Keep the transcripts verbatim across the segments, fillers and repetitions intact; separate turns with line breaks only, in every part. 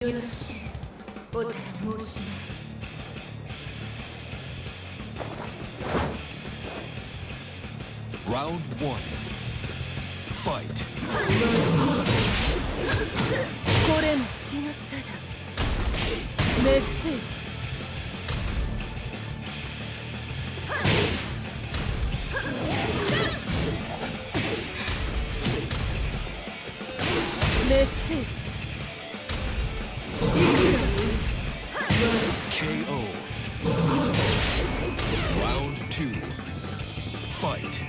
よろしお頼申します。
Round one. Fight.
これも血の差だ。メッセージ。メッセージ。
ケーオー. Round two. Fight.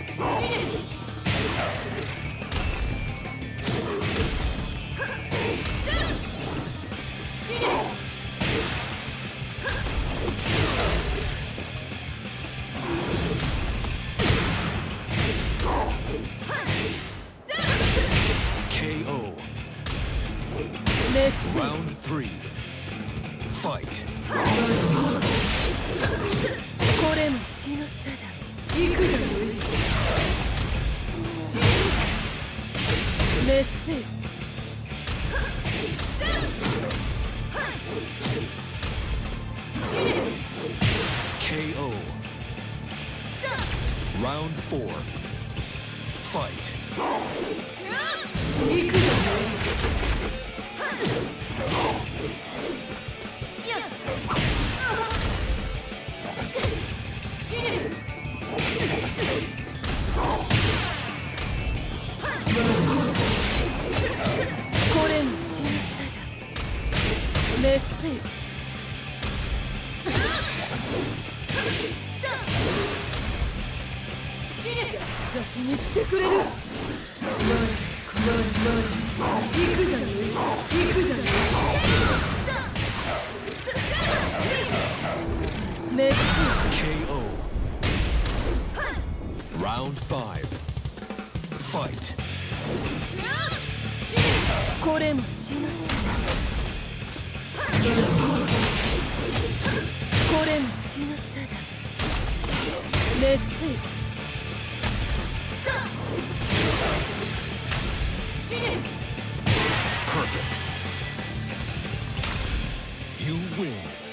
ケーオー. Round three. Fight.
これも血の差だ。いくらよい。メッセージ。
ケーオー. Round four. Fight.
いくらよい。これも血の差だ。メッセージ。先にしてくれる。まだまだまだ行くだよ行くだよ。メッセージ。
ケーオー. Round five. Fight.
これも血の差だ。これも血の差だ。メッセージ。
Perfect. You win.